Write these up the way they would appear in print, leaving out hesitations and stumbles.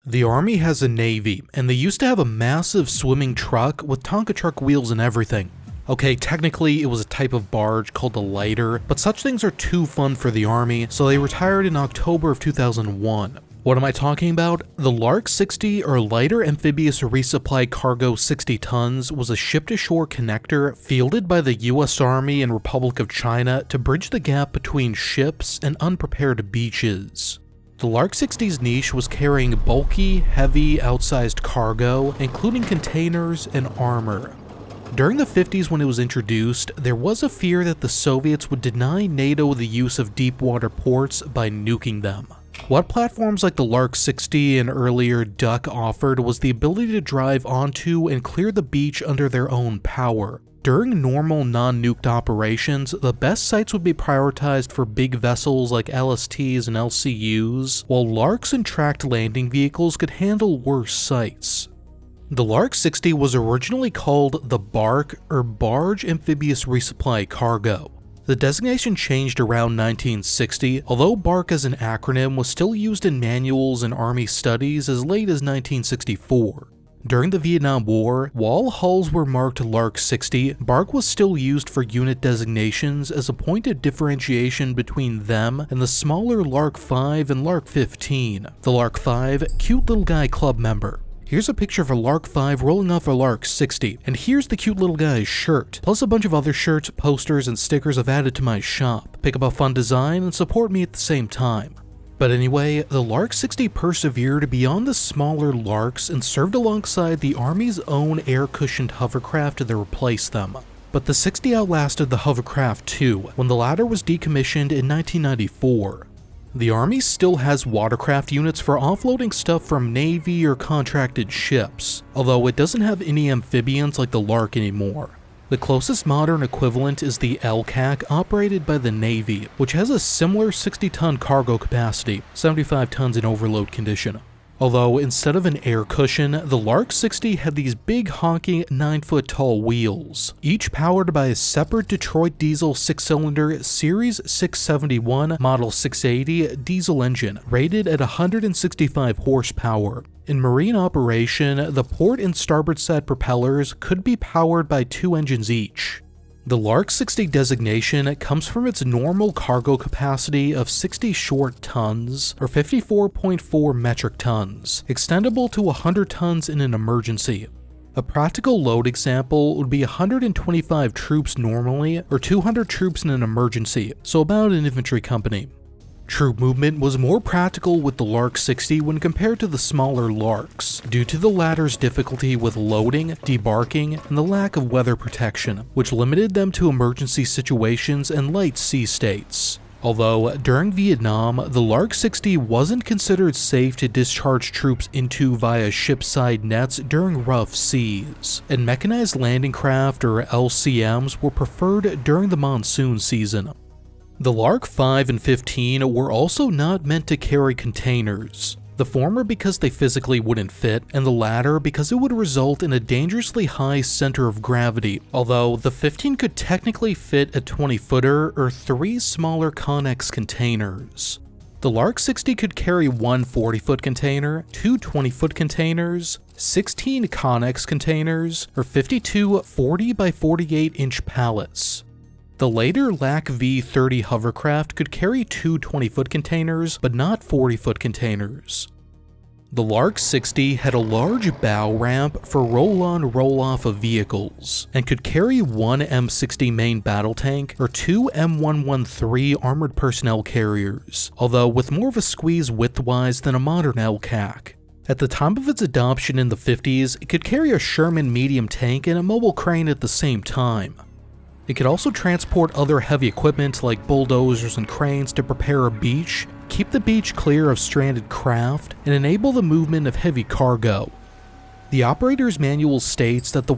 The Army has a Navy, and they used to have a massive swimming truck with Tonka truck wheels and everything. Okay, technically it was a type of barge called a lighter, but such things are too fun for the Army, so they retired in October of 2001. What am I talking about? The LARC-60 or Lighter Amphibious Resupply Cargo 60 tons was a ship-to-shore connector fielded by the US Army and Republic of China to bridge the gap between ships and unprepared beaches. The LARC-60's niche was carrying bulky, heavy, outsized cargo, including containers and armor. During the 50s when it was introduced, there was a fear that the Soviets would deny NATO the use of deep water ports by nuking them. What platforms like the LARC-60 and earlier Duck offered was the ability to drive onto and clear the beach under their own power. During normal non-nuked operations, the best sites would be prioritized for big vessels like LSTs and LCUs, while LARCs and tracked landing vehicles could handle worse sites. The LARC-60 was originally called the BARC or Barge Amphibious Resupply Cargo. The designation changed around 1960, although BARC as an acronym was still used in manuals and Army studies as late as 1964. During the Vietnam War, while hulls were marked LARC-60, BARC was still used for unit designations as a point of differentiation between them and the smaller LARC-5 and LARC-15. The LARC-5, cute little guy club member. Here's a picture of a LARC-5 rolling off a LARC-60, and here's the cute little guy's shirt, plus a bunch of other shirts, posters, and stickers I've added to my shop. Pick up a fun design and support me at the same time. But anyway, the LARC-60 persevered beyond the smaller LARCs and served alongside the Army's own air-cushioned hovercraft that replaced them. But the 60 outlasted the hovercraft too, when the latter was decommissioned in 1994. The Army still has watercraft units for offloading stuff from Navy or contracted ships, although it doesn't have any amphibians like the LARC anymore. The closest modern equivalent is the LCAC operated by the Navy, which has a similar 60-ton cargo capacity, 75 tons in overload condition. Although instead of an air cushion, the LARC-60 had these big honking 9-foot tall wheels, each powered by a separate Detroit diesel 6-cylinder Series 671 Model 680 diesel engine, rated at 165 horsepower. In marine operation, the port and starboard side propellers could be powered by 2 engines each. The LARC-60 designation comes from its normal cargo capacity of 60 short tons, or 54.4 metric tons, extendable to 100 tons in an emergency. A practical load example would be 125 troops normally, or 200 troops in an emergency, so about an infantry company. Troop movement was more practical with the LARC-60 when compared to the smaller LARCs, due to the latter's difficulty with loading, debarking, and the lack of weather protection, which limited them to emergency situations and light sea states. Although, during Vietnam, the LARC-60 wasn't considered safe to discharge troops into via shipside nets during rough seas, and mechanized landing craft or LCMs were preferred during the monsoon season. The LARC-5 and 15 were also not meant to carry containers, the former because they physically wouldn't fit, and the latter because it would result in a dangerously high center of gravity, although the 15 could technically fit a 20-footer or 3 smaller Connex containers. The LARC-60 could carry 1 40-foot container, 2 20-foot containers, 16 Connex containers, or 52 40 by 48-inch pallets. The later LAC V-30 hovercraft could carry 2 20-foot containers, but not 40-foot containers. The LARC-60 had a large bow ramp for roll-on roll-off of vehicles, and could carry 1 M60 main battle tank or 2 M113 armored personnel carriers, although with more of a squeeze width-wise than a modern LCAC. At the time of its adoption in the 50s, it could carry a Sherman medium tank and a mobile crane at the same time. It could also transport other heavy equipment like bulldozers and cranes to prepare a beach, keep the beach clear of stranded craft, and enable the movement of heavy cargo. The operator's manual states that the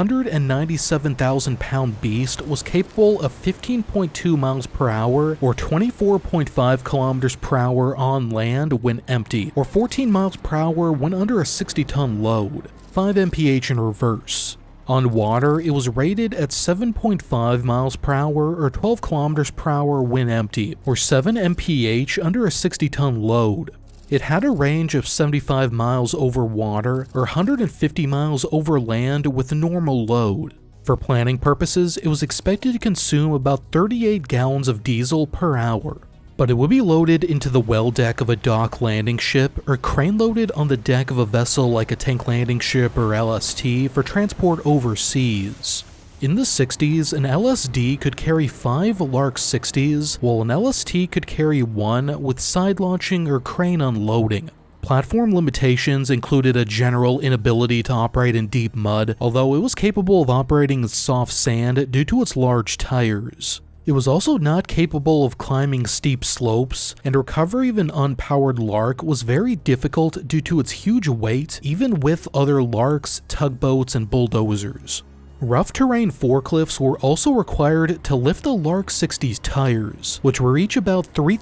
197,000-pound beast was capable of 15.2 miles per hour or 24.5 kilometers per hour on land when empty, or 14 miles per hour when under a 60-ton load, 5 mph in reverse. On water, it was rated at 7.5 miles per hour or 12 kilometers per hour when empty, or 7 mph under a 60-ton load. It had a range of 75 miles over water or 150 miles over land with a normal load. For planning purposes, it was expected to consume about 38 gallons of diesel per hour. But it would be loaded into the well deck of a dock landing ship or crane loaded on the deck of a vessel like a tank landing ship or LST for transport overseas. In the 60s, an LSD could carry 5 LARC-60s, while an LST could carry 1 with side launching or crane unloading. Platform limitations included a general inability to operate in deep mud, although it was capable of operating in soft sand due to its large tires. It was also not capable of climbing steep slopes, and recovery of an unpowered LARC was very difficult due to its huge weight, even with other LARCs, tugboats, and bulldozers. Rough terrain forklifts were also required to lift the LARC-60's tires, which were each about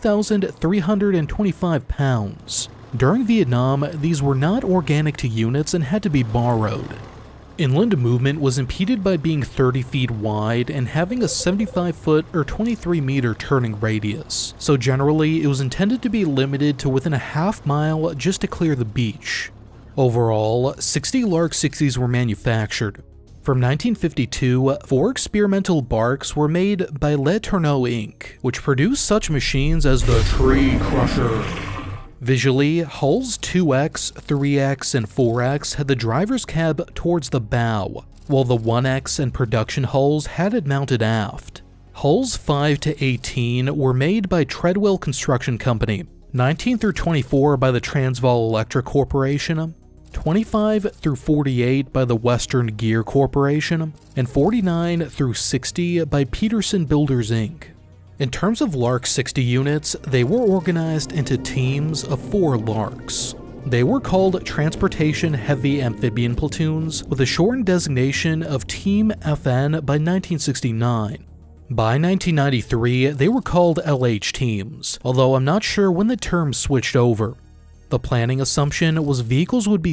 3,325 pounds. During Vietnam, these were not organic to units and had to be borrowed. Inland movement was impeded by being 30 feet wide and having a 75-foot or 23-meter turning radius, so generally it was intended to be limited to within a half mile just to clear the beach. Overall, 60 LARC-60s were manufactured. From 1952, 4 experimental barks were made by Le Tourneau Inc., which produced such machines as the Tree Crusher. Visually, hulls 2X, 3X, and 4X had the driver's cab towards the bow, while the 1X and production hulls had it mounted aft. Hulls 5 to 18 were made by Treadwell Construction Company, 19 through 24 by the Transvaal Electric Corporation, 25 through 48 by the Western Gear Corporation, and 49 through 60 by Peterson Builders Inc. In terms of LARC-60 units, they were organized into teams of 4 LARCs. They were called Transportation Heavy Amphibian Platoons, with a shortened designation of Team FN by 1969. By 1993, they were called LH teams, although I'm not sure when the term switched over. The planning assumption was vehicles would be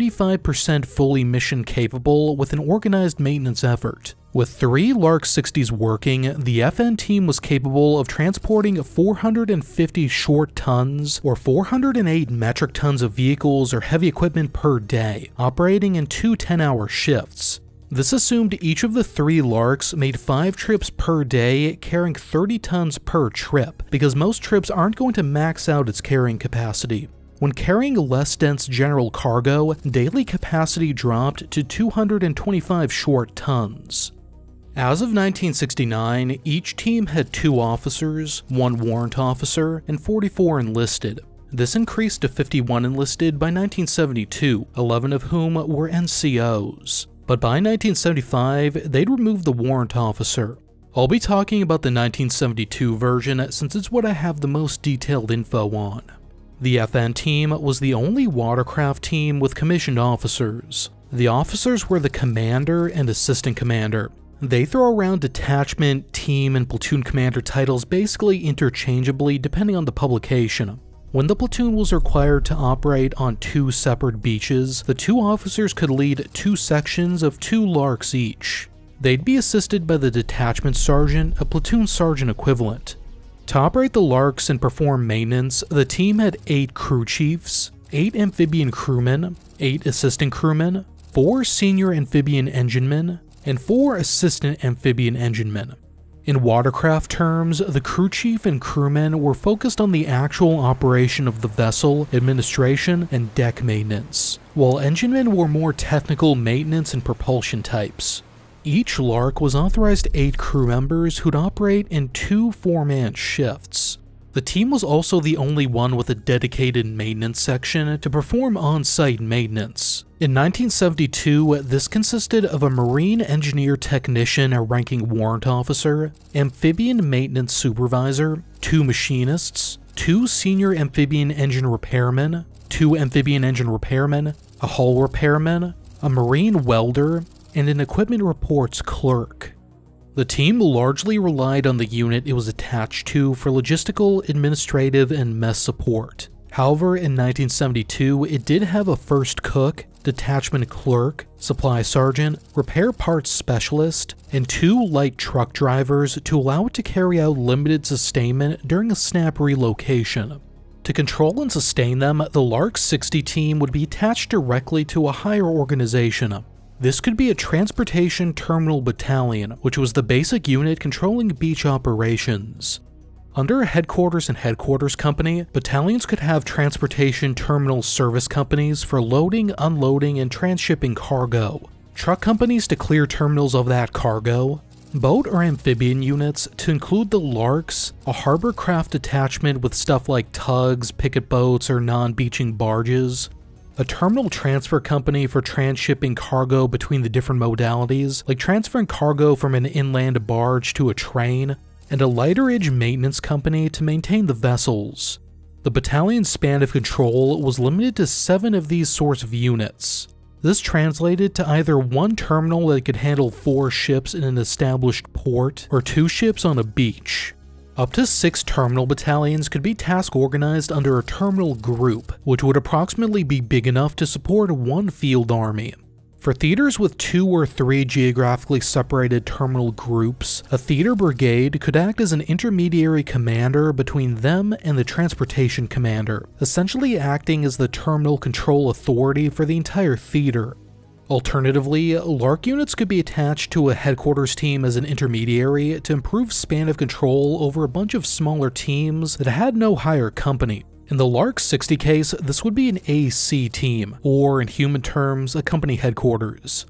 75% fully mission capable with an organized maintenance effort. With 3 LARC-60s working, the FN team was capable of transporting 450 short tons or 408 metric tons of vehicles or heavy equipment per day, operating in 2 10-hour shifts. This assumed each of the 3 LARCs made 5 trips per day, carrying 30 tons per trip, because most trips aren't going to max out its carrying capacity. When carrying less dense general cargo, daily capacity dropped to 225 short tons. As of 1969, each team had 2 officers, 1 warrant officer, and 44 enlisted. This increased to 51 enlisted by 1972, 11 of whom were NCOs. But by 1975, they'd removed the warrant officer. I'll be talking about the 1972 version since it's what I have the most detailed info on. The FN team was the only watercraft team with commissioned officers. The officers were the commander and assistant commander. They throw around detachment, team, and platoon commander titles basically interchangeably depending on the publication. When the platoon was required to operate on 2 separate beaches, the 2 officers could lead 2 sections of 2 LARCs each. They'd be assisted by the detachment sergeant, a platoon sergeant equivalent. To operate the LARCs and perform maintenance, the team had 8 crew chiefs, 8 amphibian crewmen, 8 assistant crewmen, 4 senior amphibian enginemen, and 4 assistant amphibian enginemen. In watercraft terms, the crew chief and crewmen were focused on the actual operation of the vessel, administration, and deck maintenance, while enginemen were more technical maintenance and propulsion types. Each LARC was authorized 8 crew members who'd operate in 2 4-man shifts. The team was also the only one with a dedicated maintenance section to perform on-site maintenance. In 1972, this consisted of a marine engineer technician, a ranking warrant officer, amphibian maintenance supervisor, 2 machinists, 2 senior amphibian engine repairmen, 2 amphibian engine repairmen, a hull repairman, a marine welder, and an equipment reports clerk. The team largely relied on the unit it was attached to for logistical, administrative, and mess support. However, in 1972, it did have a first cook, detachment clerk, supply sergeant, repair parts specialist, and 2 light truck drivers to allow it to carry out limited sustainment during a snap relocation. To control and sustain them, the LARC-60 team would be attached directly to a higher organization. This could be a Transportation Terminal Battalion, which was the basic unit controlling beach operations. Under a headquarters and headquarters company, battalions could have transportation terminal service companies for loading, unloading, and transshipping cargo, truck companies to clear terminals of that cargo, boat or amphibian units to include the LARCs, a harbor craft detachment with stuff like tugs, picket boats, or non-beaching barges, a terminal transfer company for transshipping cargo between the different modalities, like transferring cargo from an inland barge to a train, and a lighterage maintenance company to maintain the vessels. The battalion's span of control was limited to 7 of these sorts of units. This translated to either one terminal that could handle 4 ships in an established port, or 2 ships on a beach. Up to 6 terminal battalions could be task organized under a terminal group, which would approximately be big enough to support 1 field army. For theaters with 2 or 3 geographically separated terminal groups, a theater brigade could act as an intermediary commander between them and the transportation commander, essentially acting as the terminal control authority for the entire theater. Alternatively, LARC units could be attached to a headquarters team as an intermediary to improve span of control over a bunch of smaller teams that had no higher company. In the LARC-60 case, this would be an AC team, or in human terms, a company headquarters.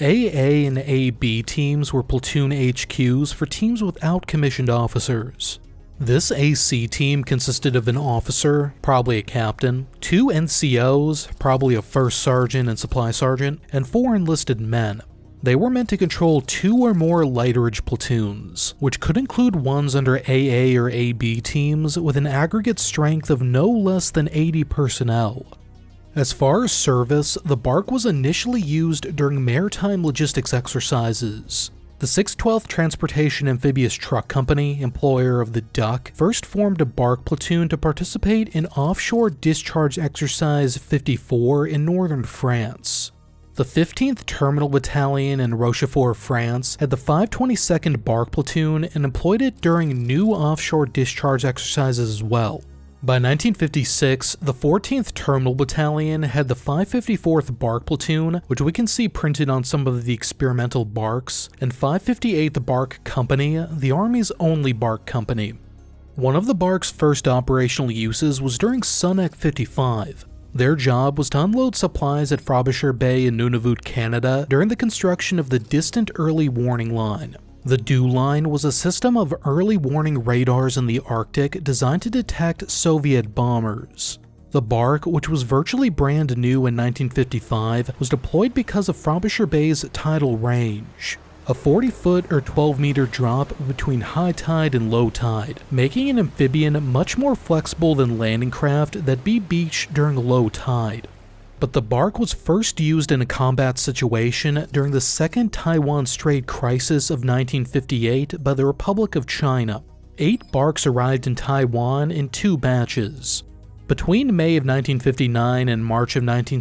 AA and AB teams were platoon HQs for teams without commissioned officers. This AC team consisted of an officer, probably a captain, 2 NCOs, probably a first sergeant and supply sergeant, and 4 enlisted men. They were meant to control 2 or more lighterage platoons, which could include ones under AA or AB teams with an aggregate strength of no less than 80 personnel. As far as service, the bark was initially used during maritime logistics exercises. The 612th Transportation Amphibious Truck Company, employer of the Duck, first formed a bark platoon to participate in Offshore Discharge Exercise 54 in northern France. The 15th Terminal Battalion in Rochefort, France, had the 522nd Bark Platoon and employed it during new offshore discharge exercises as well. By 1956, the 14th Terminal Battalion had the 554th Bark Platoon, which we can see printed on some of the experimental barks, and 558th Bark Company, the Army's only bark company. One of the bark's first operational uses was during Sunek 55. Their job was to unload supplies at Frobisher Bay in Nunavut, Canada during the construction of the Distant Early Warning Line. The DEW line was a system of early warning radars in the Arctic designed to detect Soviet bombers. The bark, which was virtually brand new in 1955, was deployed because of Frobisher Bay's tidal range, a 40-foot or 12-meter drop between high tide and low tide, making an amphibian much more flexible than landing craft that be beached during low tide. But the bark was first used in a combat situation during the Second Taiwan Strait Crisis of 1958 by the Republic of China. 8 barks arrived in Taiwan in 2 batches. Between May of 1959 and March of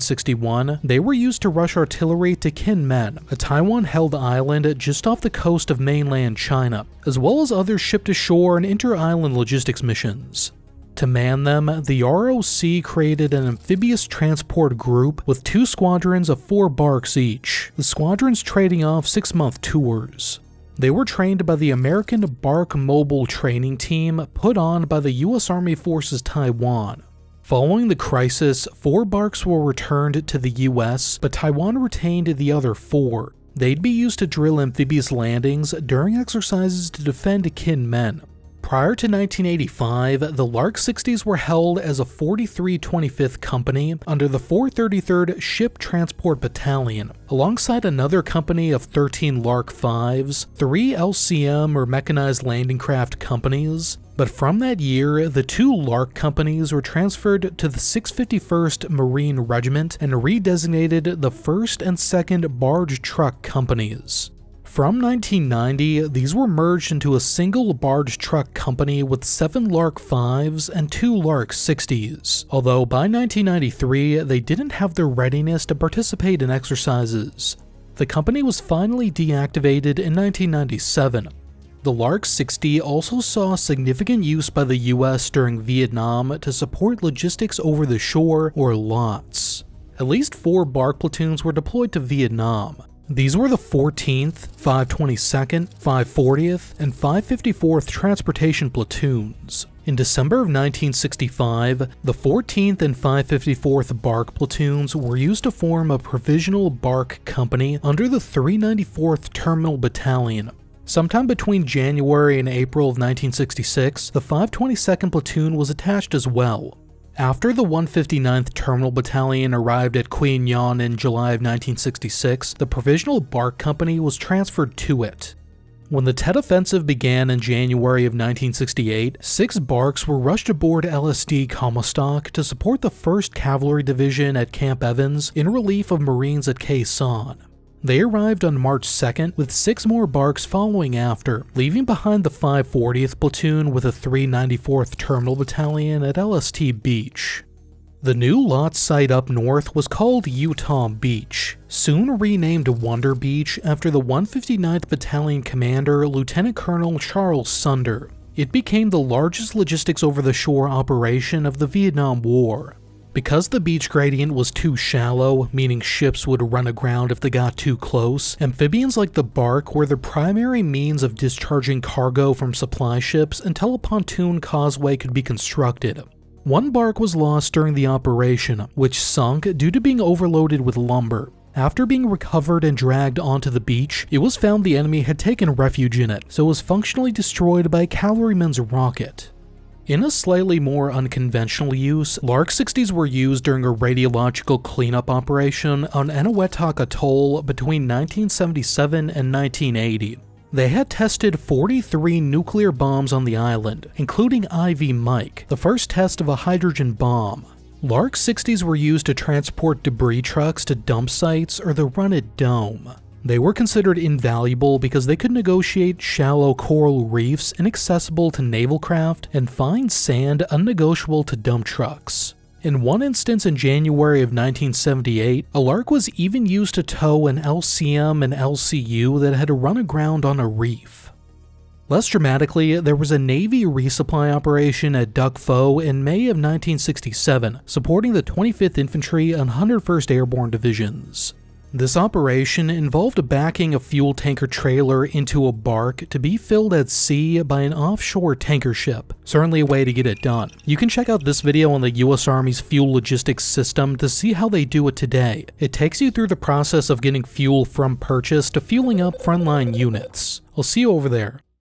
1961, they were used to rush artillery to Kinmen, a Taiwan-held island just off the coast of mainland China, as well as other ship-to-shore and inter-island logistics missions. To man them, the ROC created an amphibious transport group with 2 squadrons of 4 barks each, the squadrons trading off 6-month tours. They were trained by the American Bark Mobile Training Team put on by the U.S. Army Forces Taiwan. Following the crisis, 4 barks were returned to the U.S., but Taiwan retained the other 4. They'd be used to drill amphibious landings during exercises to defend Kinmen. Prior to 1985, the LARC-60s were held as a 4325th Company under the 433rd Ship Transport Battalion, alongside another company of 13 LARC-5s, 3 LCM or Mechanized Landing Craft companies, but from that year, the 2 LARC companies were transferred to the 651st Marine Regiment and redesignated the 1st and 2nd Barge Truck Companies. From 1990, these were merged into a single barge truck company with 7 LARC-5s and 2 LARC-60s, although by 1993 they didn't have the readiness to participate in exercises. The company was finally deactivated in 1997. The LARC-60 also saw significant use by the US during Vietnam to support logistics over the shore, or LOTS. At least 4 BARC platoons were deployed to Vietnam. These were the 14th, 522nd, 540th, and 554th Transportation Platoons. In December of 1965, the 14th and 554th BARC platoons were used to form a provisional BARC company under the 394th Terminal Battalion. Sometime between January and April of 1966, the 522nd platoon was attached as well. After the 159th Terminal Battalion arrived at Quy Nhon in July of 1966, the provisional BARC company was transferred to it. When the Tet Offensive began in January of 1968, 6 BARCs were rushed aboard LSD Comstock to support the 1st Cavalry Division at Camp Evans in relief of Marines at Khe Sanh. They arrived on March 2nd, with 6 more BARCs following after, leaving behind the 540th Platoon with the 394th Terminal Battalion at LST Beach. The new LOT site up north was called Utah Beach, soon renamed Wonder Beach after the 159th Battalion Commander Lieutenant Colonel Charles Sunder. It became the largest logistics over-the-shore operation of the Vietnam War. Because the beach gradient was too shallow, meaning ships would run aground if they got too close, amphibians like the BARC were the primary means of discharging cargo from supply ships until a pontoon causeway could be constructed. 1 BARC was lost during the operation, which sunk due to being overloaded with lumber. After being recovered and dragged onto the beach, it was found the enemy had taken refuge in it, so it was functionally destroyed by a cavalryman's rocket. In a slightly more unconventional use, LARC-60s were used during a radiological cleanup operation on Eniwetok Atoll between 1977 and 1980. They had tested 43 nuclear bombs on the island, including IV Mike, the first test of a hydrogen bomb. LARC-60s were used to transport debris trucks to dump sites or the Run It Dome. They were considered invaluable because they could negotiate shallow coral reefs inaccessible to naval craft and fine sand unnegotiable to dump trucks. In one instance in January of 1978, a LARC was even used to tow an LCM and LCU that had run aground on a reef. Less dramatically, there was a Navy resupply operation at Duc Pho in May of 1967, supporting the 25th Infantry and 101st Airborne Divisions. This operation involved backing a fuel tanker trailer into a BARC to be filled at sea by an offshore tanker ship. Certainly a way to get it done. You can check out this video on the US Army's fuel logistics system to see how they do it today. It takes you through the process of getting fuel from purchase to fueling up frontline units. I'll see you over there.